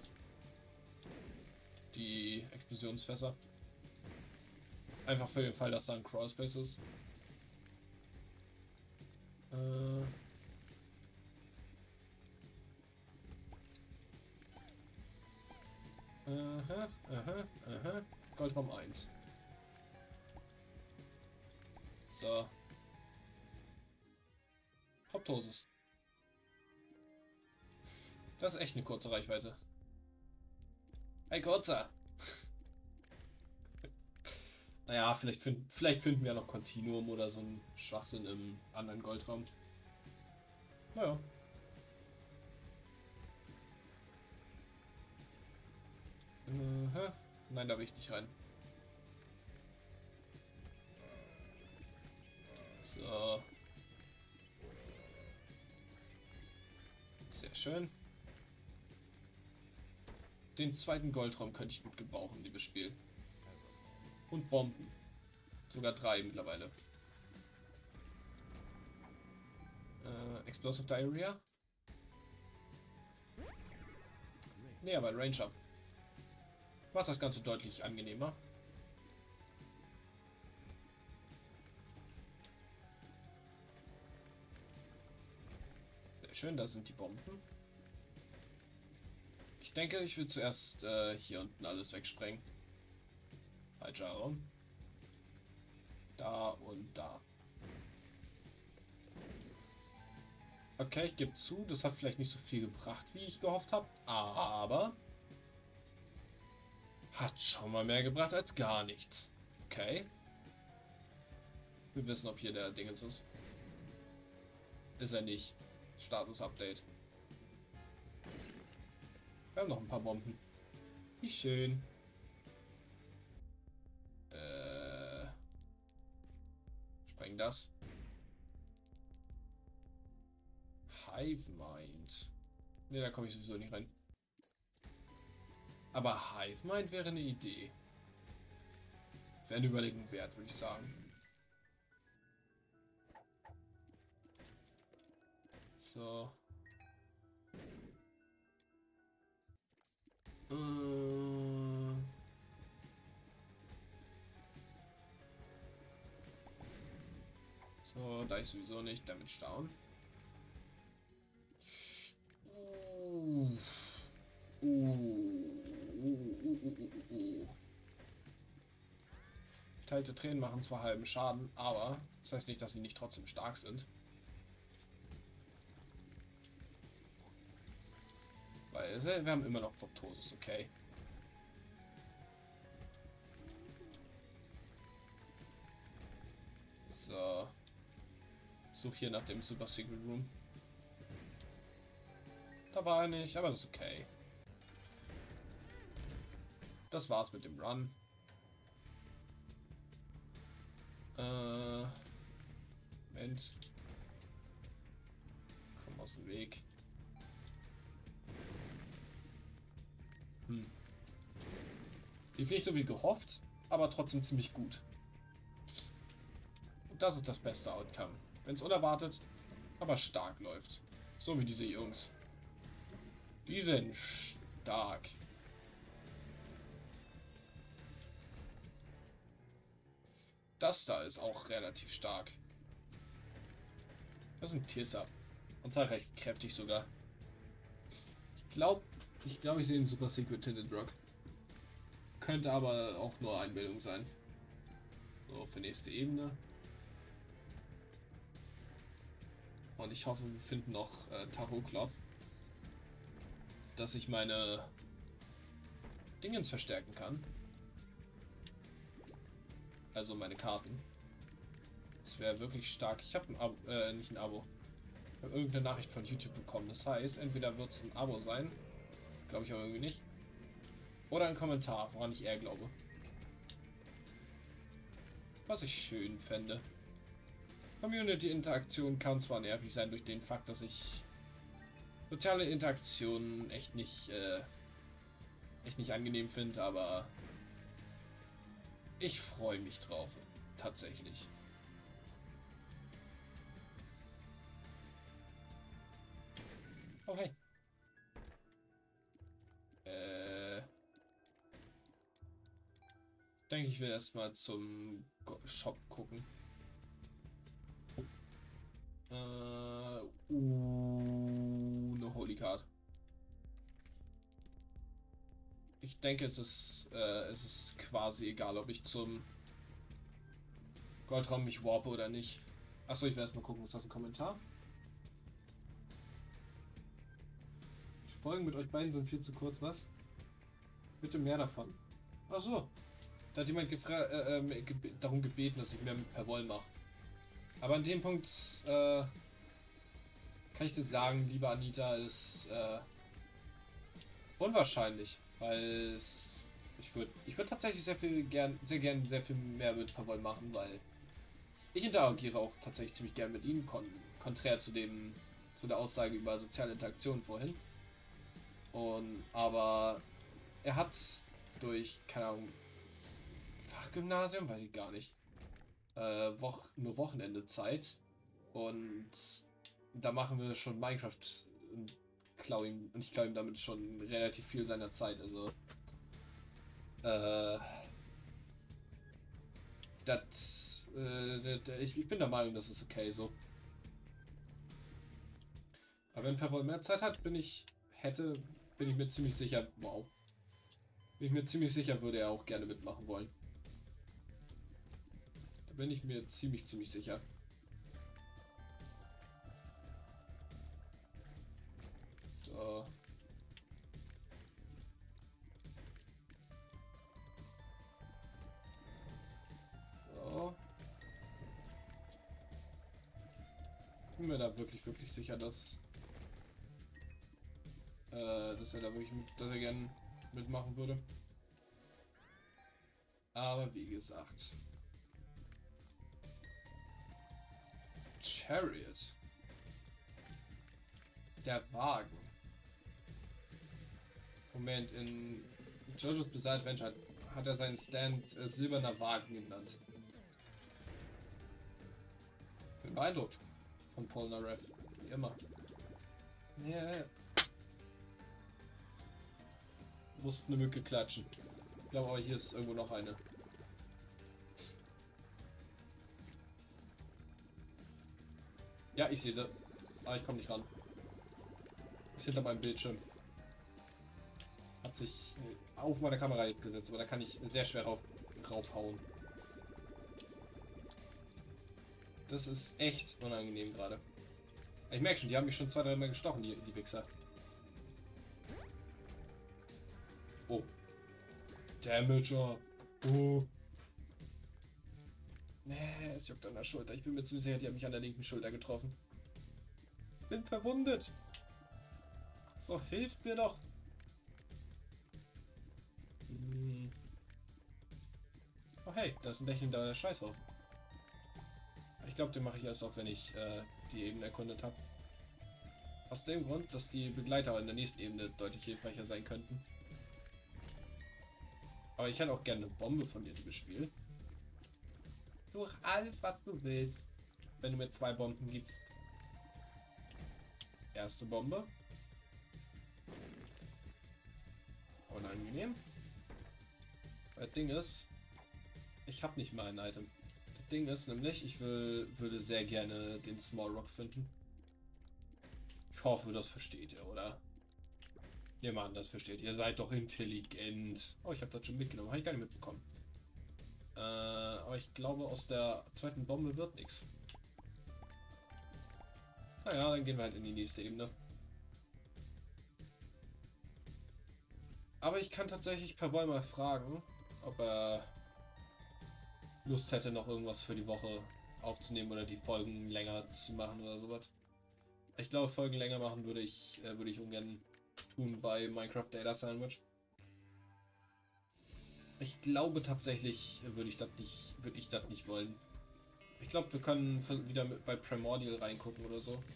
Die Explosionsfässer. Einfach für den Fall, dass da ein Crawlspace ist. Aha. Goldraum 1. So. Proptosis. Das ist echt eine kurze Reichweite. Ein kurzer. Naja, vielleicht finden wir noch Continuum oder so einen Schwachsinn im anderen Goldraum. Naja. Nein, da will ich nicht rein. So. Sehr schön. Den zweiten Goldraum könnte ich gut gebrauchen, liebes Spiel. Und Bomben. Sogar 3 mittlerweile. Explosive Diarrhea? Nee, aber Ranger. Macht das Ganze deutlich angenehmer. Sehr schön, da sind die Bomben. Ich denke, ich will zuerst hier unten alles wegsprengen. Falscher Raum. Da und da. Okay, ich gebe zu, das hat vielleicht nicht so viel gebracht, wie ich gehofft habe, aber hat schon mal mehr gebracht als gar nichts. Okay. Wir wissen, ob hier der Dingens ist. Ist er nicht. Status-Update. Wir haben noch ein paar Bomben. Wie schön. Spreng das. Hive Mind. Ne, da komme ich sowieso nicht rein. Aber Hive Mind wäre eine Idee. Wäre eine Überlegung wert, würde ich sagen. So. So, da ich sowieso nicht damit down. Geteilte Tränen machen zwar halben Schaden, aber das heißt nicht, dass sie nicht trotzdem stark sind. Weil wir haben immer noch Proptosis, okay. So. Such hier nach dem Super Secret Room. Da war er nicht, aber das ist okay. Das war's mit dem Run. Moment. Komm aus dem Weg. Lief nicht so wie gehofft, aber trotzdem ziemlich gut. Und das ist das beste Outcome. Wenn es unerwartet, aber stark läuft. So wie diese Jungs. Die sind stark. Das da ist auch relativ stark. Das ist ein Tearsub. Und zwar recht kräftig sogar. Ich glaube, ich sehe einen Super Secret Tinted Rock. Könnte aber auch nur Einbildung sein. So, für nächste Ebene. Und ich hoffe, wir finden noch Tarot-Cloth, dass ich meine Dingens verstärken kann. Also meine Karten. Das wäre wirklich stark. Ich habe ein Abo, nicht ein Abo. Ich habe irgendeine Nachricht von YouTube bekommen. Das heißt, entweder wird es ein Abo sein. Glaube ich aber irgendwie nicht. Oder ein Kommentar, woran ich eher glaube. Was ich schön fände. Community-Interaktion kann zwar nervig sein durch den Fakt, dass ich soziale Interaktionen echt nicht angenehm finde, aber ich freue mich drauf. Tatsächlich. Oh hey. Denke ich will erstmal zum Shop gucken. Eine Holy Card. Ich denke, es ist quasi egal, ob ich zum Goldraum mich warpe oder nicht. Achso, ich werde erstmal gucken, ist das ein Kommentar? Die Folgen mit euch beiden sind viel zu kurz, was? Bitte mehr davon. Achso, da hat jemand darum gebeten, dass ich mehr mit Per Woll mache. Aber an dem Punkt kann ich dir sagen, liebe Anita, ist unwahrscheinlich, weil ich würde tatsächlich sehr gern sehr viel mehr mit Per Woll machen, weil ich interagiere auch tatsächlich ziemlich gern mit ihm, konträr zu der Aussage über soziale Interaktion vorhin. Aber er hat durch, keine Ahnung, Fachgymnasium, weiß ich gar nicht, nur Wochenende Zeit. Und da machen wir schon Minecraft und ich klaue ihm damit schon relativ viel seiner Zeit. Also ich bin der Meinung, das ist okay so. Aber wenn Per mehr Zeit hat, bin ich mir ziemlich sicher, wow. Bin ich mir ziemlich sicher, würde er auch gerne mitmachen wollen. Da bin ich mir ziemlich sicher. So. So. Bin mir da wirklich sicher, dass er da wirklich dass er gerne mitmachen würde. Aber wie gesagt. Chariot. Der Wagen. Moment, in JoJo's Bizarre Adventure hat er seinen Stand silberner Wagen genannt. Bin beeindruckt von Polnareff. Wie immer. Yeah. Musste eine Mücke klatschen. Ich glaube aber hier ist irgendwo noch eine. Ja, ich sehe sie. Aber ich komme nicht ran. Ist hinter meinem Bildschirm. Hat sich auf meine Kamera gesetzt, aber da kann ich sehr schwer raufhauen. Das ist echt unangenehm gerade. Ich merke schon, die haben mich schon 2-3 Mal gestochen, die Wichser. Oh. Damager. Oh. Nee, es juckt an der Schulter. Ich bin mir ziemlich sicher, die haben mich an der linken Schulter getroffen. Ich bin verwundet. So, hilft mir doch. Oh hey, da ist ein lächelnder Scheißhaufen. Ich glaube, den mache ich erst auf, wenn ich die Ebene erkundet habe. Aus dem Grund, dass die Begleiter in der nächsten Ebene deutlich hilfreicher sein könnten. Aber ich hätte auch gerne eine Bombe von dir, liebes Spiel. Such alles, was du willst, wenn du mir 2 Bomben gibst. Erste Bombe. Unangenehm. Das Ding ist, ich habe nicht mal ein Item. Das Ding ist nämlich, würde sehr gerne den Small Rock finden. Ich hoffe, das versteht ihr, oder? Ja, Mann, das versteht ihr. Ihr seid doch intelligent. Oh, ich habe das schon mitgenommen. Habe ich gar nicht mitbekommen. Aber ich glaube, aus der zweiten Bombe wird nichts. Naja, dann gehen wir halt in die nächste Ebene. Aber ich kann tatsächlich Per Boy mal fragen, ob er Lust hätte, noch irgendwas für die Woche aufzunehmen oder die Folgen länger zu machen oder sowas. Ich glaube, Folgen länger machen würde ich ungern tun bei Minecraft Data Sandwich. Ich glaube tatsächlich würde ich das nicht wollen. Ich glaube, wir können wieder bei Primordial reingucken oder so.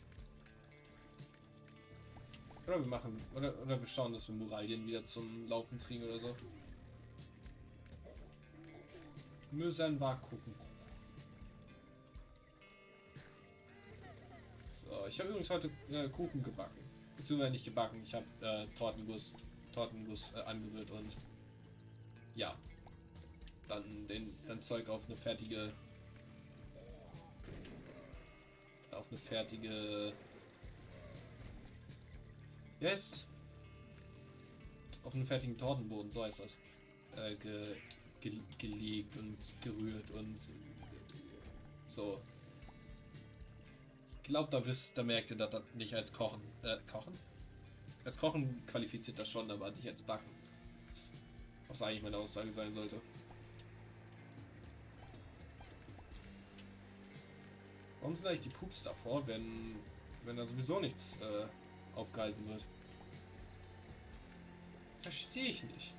Oder wir schauen, dass wir Muralien wieder zum Laufen kriegen oder so. Müssen wir gucken. So, ich habe übrigens heute Kuchen gebacken. Beziehungsweise nicht gebacken, ich habe Tortenguss angerührt und ja, dann Zeug auf eine fertige, yes, auf einen fertigen Tortenboden, so heißt das, gelegt und gerührt und so. Ich glaube, da merkt ihr, dass das nicht als Kochen? Als Kochen qualifiziert das schon, aber nicht als Backen. Was eigentlich meine Aussage sein sollte. Warum sind eigentlich die Pups davor, wenn da sowieso nichts aufgehalten wird? Verstehe ich nicht.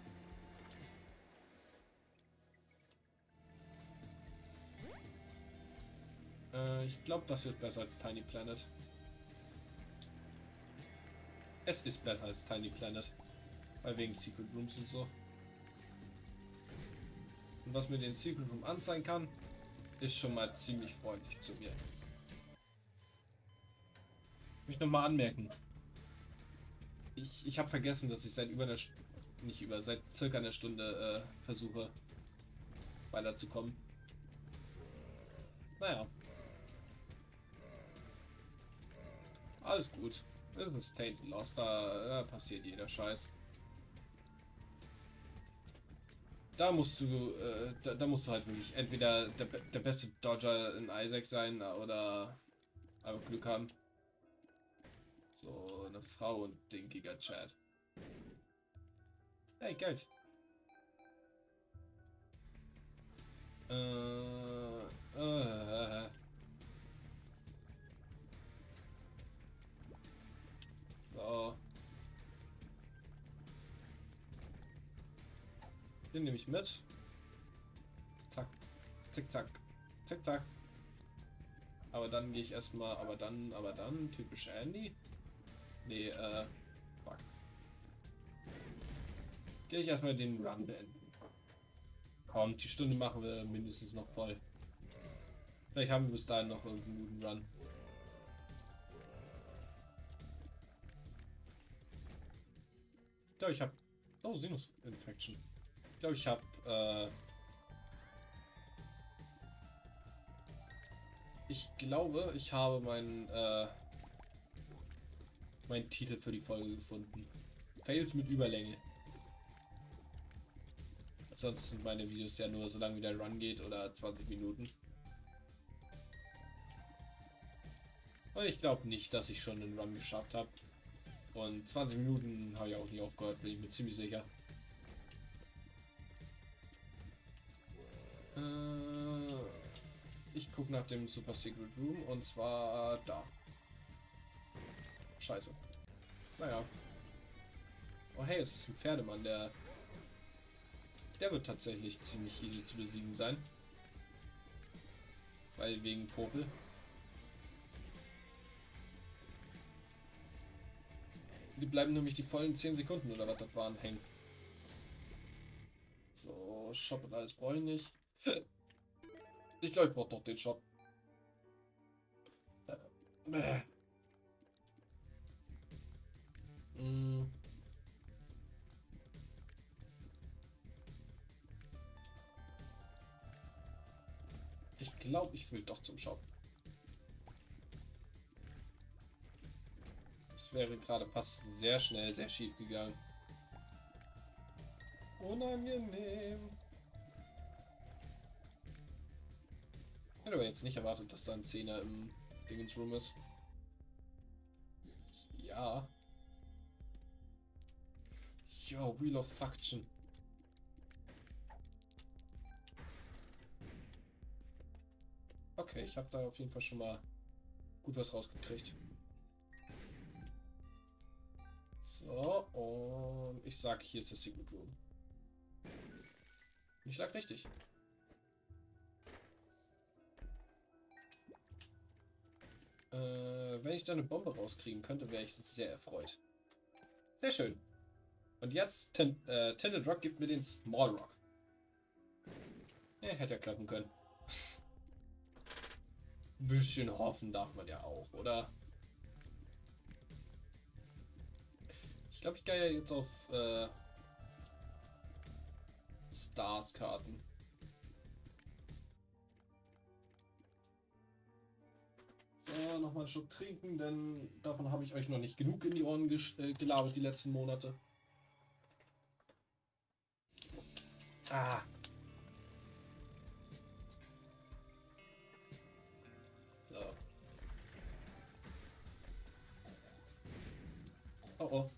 Ich glaube, das wird besser als Tiny Planet. Es ist besser als Tiny Planet. Weil wegen Secret Rooms und so. Und was mir den Secret Room anzeigen kann, ist schon mal ziemlich freundlich zu mir. Ich möchte nochmal anmerken. Ich habe vergessen, dass ich seit seit circa einer Stunde versuche weiterzukommen. Naja. Alles gut. Das ist ein State Lost, da passiert jeder Scheiß. Da musst da musst du halt wirklich entweder der beste Dodger in Isaac sein oder einfach Glück haben. So, eine Frau und den Giga-Chat. Hey, Geld. So. Den nehme ich mit. Zack. Zick, zack. Zick, zack. Aber dann gehe ich erstmal, aber dann, typisch Andy. Nee, fuck. Gehe ich erstmal den Run beenden. Komm, die Stunde machen wir mindestens noch voll. Vielleicht haben wir bis dahin noch irgendeinen guten Run. Ich glaube, ich habe... Oh, Sinus Infection. Ich glaube, ich habe... Ich glaube, ich habe meinen Titel für die Folge gefunden. Fails mit Überlänge. Sonst sind meine Videos ja nur so lange wie der Run geht oder 20 Minuten. Und ich glaube nicht, dass ich schon den Run geschafft habe. Und 20 Minuten habe ich auch nicht aufgehört, bin ich mir ziemlich sicher. Ich gucke nach dem Super Secret Room und zwar da. Scheiße. Naja. Oh hey, es ist ein Pferdemann, der wird tatsächlich ziemlich easy zu besiegen sein. Weil wegen Popel. Die bleiben nämlich die vollen 10 Sekunden oder was das waren hängen. So, Shop und alles brauche ich nicht. Ich glaube, ich brauche doch den Shop. Ich glaube, ich will doch zum Shop. Das wäre gerade fast sehr schnell, sehr schief gegangen. Unangenehm. Ich hätte aber jetzt nicht erwartet, dass da ein 10er im Dingens Room ist. Ja. Yo, Wheel of Faction. Okay, ich habe da auf jeden Fall schon mal gut was rausgekriegt. So, und ich sage, hier ist das Secret Room. Ich lag richtig. Wenn ich da eine Bombe rauskriegen könnte, wäre ich sehr erfreut. Sehr schön. Und jetzt, Tinted Rock gibt mir den Small Rock. Ja, hätte ja klappen können. Ein bisschen hoffen darf man ja auch, oder? Ich glaube, ich gehe ja jetzt auf Stars-Karten. So, nochmal einen Schluck trinken, denn davon habe ich euch noch nicht genug in die Ohren gelabert die letzten Monate. Ah. So. Oh oh.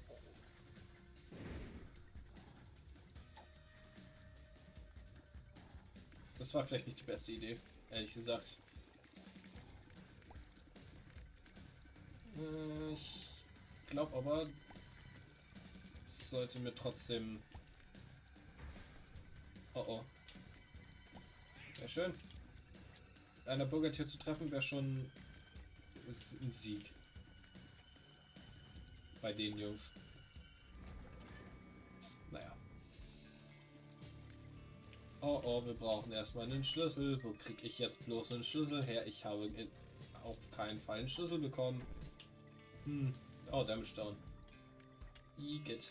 Das war vielleicht nicht die beste Idee, ehrlich gesagt. Ich glaube aber, es sollte mir trotzdem... Oh oh. Sehr schön. Einer Bürgertier zu treffen wäre schon ein Sieg. Bei den Jungs. Naja. Oh oh, wir brauchen erstmal einen Schlüssel. Wo kriege ich jetzt bloß einen Schlüssel her? Ich habe auf keinen Fall einen Schlüssel bekommen. Oh, Damage down. Igitt.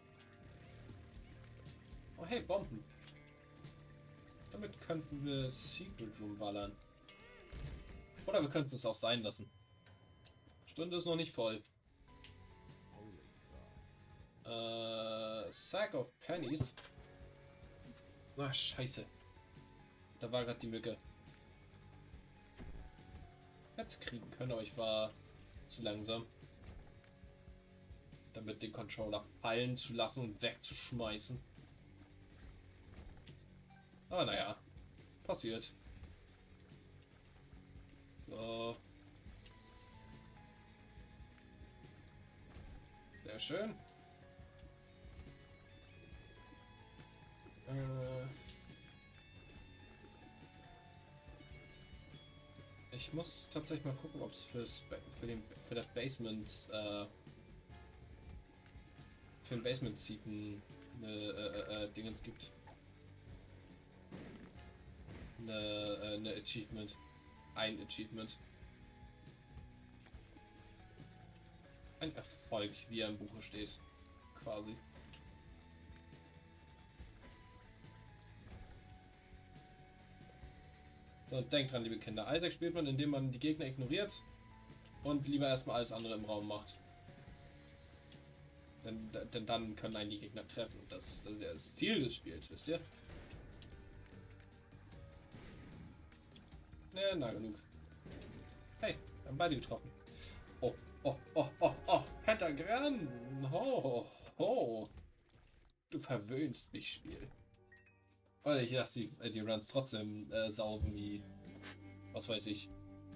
Oh hey, Bomben. Damit könnten wir Secret Room ballern. Oder wir könnten es auch sein lassen. Stunde ist noch nicht voll. Sack of Pennies. Ah, scheiße. Da war gerade die Mücke. Hätte kriegen können, aber ich war zu langsam. Damit den Controller fallen zu lassen und wegzuschmeißen. Aber naja, passiert. So. Sehr schön. Ich muss tatsächlich mal gucken, ob es für das Basement für den Basement Seat eine Dingens gibt. Eine Achievement. Ein Achievement. Ein Erfolg, wie er im Buche steht. Quasi. So, denkt dran, liebe Kinder. Isaac spielt man, indem man die Gegner ignoriert und lieber erstmal alles andere im Raum macht. Denn dann können einen die Gegner treffen. Das ist das Ziel des Spiels, wisst ihr? Ne, na genug. Hey, wir haben beide getroffen. Oh, oh, oh, oh, oh, Pentagramm! Ho, ho. Du verwöhnst mich, Spiel. Oder ich lasse die Runs trotzdem sausen wie... Was weiß ich.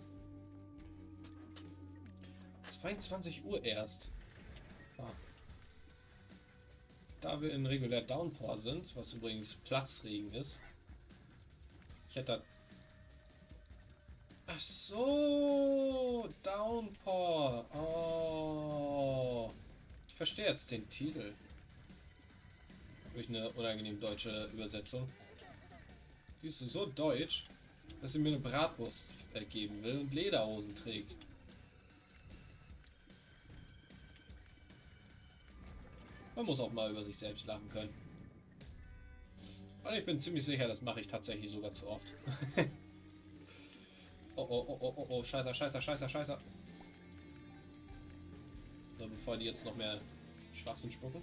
22 Uhr erst. Ah. Da wir in regulär Downpour sind, was übrigens Platzregen ist. Ich hätte da... Ach so, Downpour. Oh. Ich verstehe jetzt den Titel. Durch eine unangenehm deutsche Übersetzung. Die ist so deutsch, dass sie mir eine Bratwurst geben will und Lederhosen trägt. Man muss auch mal über sich selbst lachen können. Und ich bin ziemlich sicher, das mache ich tatsächlich sogar zu oft. Oh, oh, oh, oh, oh, oh, scheiße, scheiße, scheiße, scheiße. So, bevor die jetzt noch mehr Schwachsinn spucken.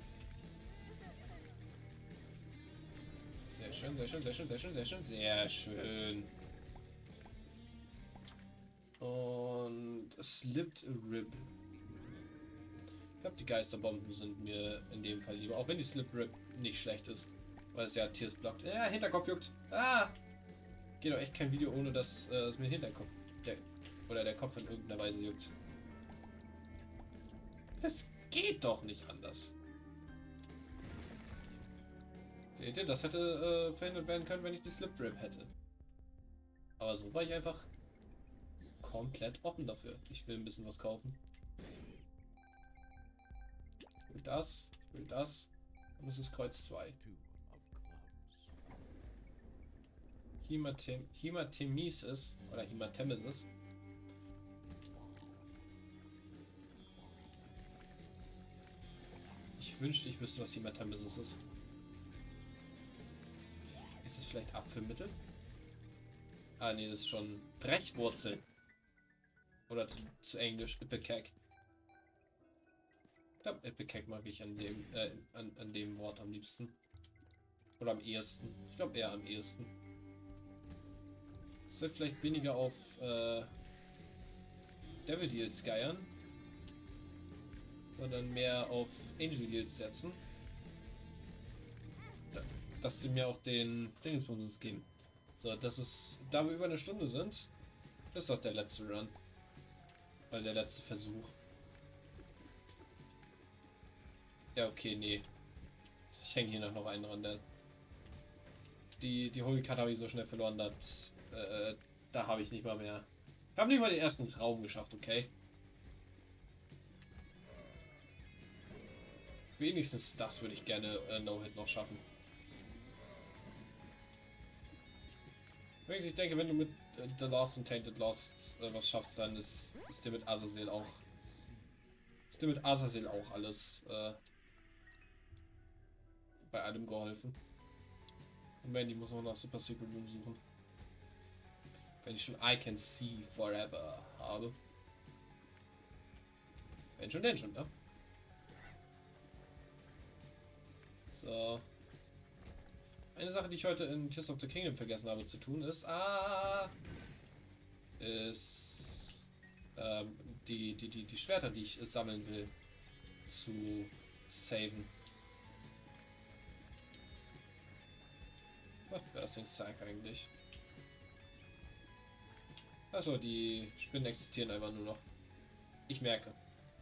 Sehr schön, sehr schön, sehr schön, sehr schön, sehr schön, sehr schön. Und Slipped Rib. Ich glaube, die Geisterbomben sind mir in dem Fall lieber. Auch wenn die Slip Rib nicht schlecht ist. Weil es ja Tiers blockt. Ja, Hinterkopf juckt. Ah! Geht doch echt kein Video, ohne dass es mir Hinterkopf oder der Kopf in irgendeiner Weise juckt. Es geht doch nicht anders. Seht ihr, das hätte verhindert werden können, wenn ich die Slip Drip hätte. Aber so war ich einfach komplett offen dafür. Ich will ein bisschen was kaufen. Ich will das, ich will das. Und es ist Kreuz 2. Himatemesis oder Himatemesis. Ich wünschte, ich wüsste, was Himatemesis ist. Ist es vielleicht Apfelmittel? Ah, nee, das ist schon Brechwurzel. Oder zu Englisch Ipecac. Ich glaube, Ipecac mag ich an dem Wort am liebsten. Oder am ehesten. Ich glaube eher am ehesten. Es soll vielleicht weniger auf Devil Deals geiern, sondern mehr auf Angel Deals setzen. Dass sie mir auch den Dingensbums geben. So, dass es, da wir über eine Stunde sind, ist das der letzte Run. Weil der letzte Versuch. Ja, okay, nee. Ich hänge hier noch einen dran. Die Holy Card habe ich so schnell verloren, dass da habe ich nicht mal mehr. Ich habe nicht mal den ersten Raum geschafft, okay? Wenigstens das würde ich gerne No-Hit noch schaffen. Ich denke, wenn du mit The Lost und Tainted Lost was schaffst, dann ist dir mit Azazel auch. Ist dir mit Azazel auch alles bei allem geholfen. Und Mandy muss noch nach Super Secret Room suchen. Wenn ich schon I Can See Forever habe. Wenn schon, denn schon, ne? So. Eine Sache, die ich heute in Tears of the Kingdom vergessen habe zu tun, ist die Schwerter, die ich sammeln will, zu saven. Was wäre das Ding Zack eigentlich? Achso, die Spinnen existieren einfach nur noch. Ich merke.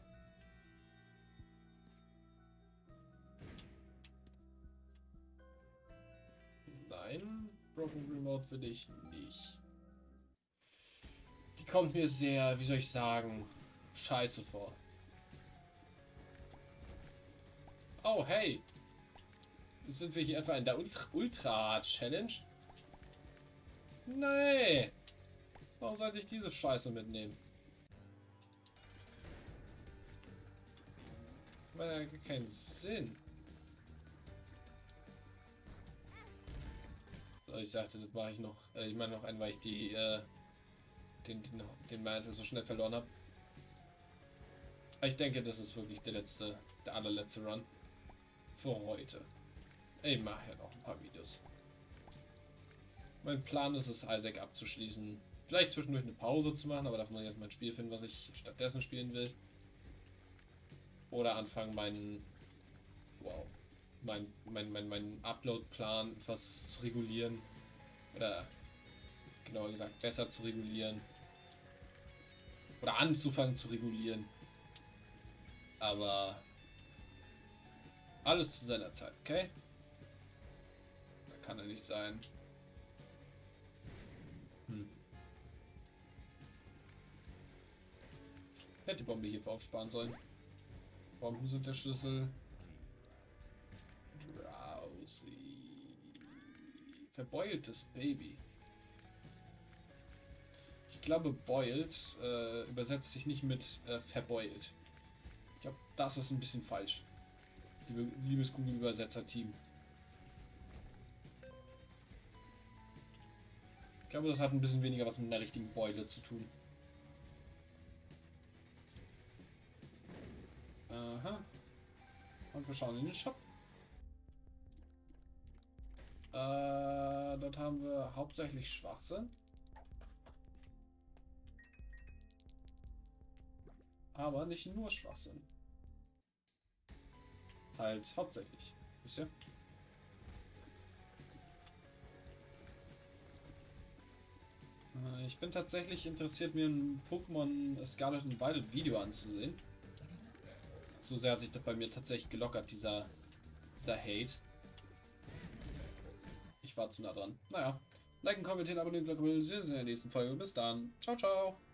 Nein, Broken Remote für dich nicht. Die kommt mir sehr, wie soll ich sagen, scheiße vor. Oh, hey. Sind wir hier etwa in der Ultra-Challenge? Nein. Warum sollte ich diese Scheiße mitnehmen? Macht ja gar keinen Sinn. So, ich sagte, das mache ich noch. Ich meine noch einen, weil ich den Mantel so schnell verloren habe. Ich denke, das ist wirklich der allerletzte Run für heute. Ich mache ja noch ein paar Videos. Mein Plan ist es, Isaac abzuschließen. Vielleicht zwischendurch eine Pause zu machen, aber dafür muss ich erstmal ein Spiel finden, was ich stattdessen spielen will. Oder anfangen, meinen Upload-Plan etwas zu regulieren. Oder genauer gesagt, besser zu regulieren. Oder anzufangen zu regulieren. Aber alles zu seiner Zeit, okay? Da kann er nicht sein. Hätte die Bombe hierfür aufsparen sollen. Bomben sind der Schlüssel. Drowsy. Verbeultes Baby. Ich glaube, boiled übersetzt sich nicht mit verbeult. Ich glaube, das ist ein bisschen falsch. Liebes Google-Übersetzer-Team. Ich glaube, das hat ein bisschen weniger was mit einer richtigen Beule zu tun. Aha. Und wir schauen in den Shop. Dort haben wir hauptsächlich Schwachsinn. Aber nicht nur Schwachsinn. Halt hauptsächlich. Wisst ihr? Ich bin tatsächlich interessiert, mir ein Pokémon Scarlet and Violet Video anzusehen. So sehr hat sich das bei mir tatsächlich gelockert, dieser Hate. Ich war zu nah dran. Naja. Liken, kommentieren, abonnieren, in der nächsten Folge. Bis dann. Ciao, ciao.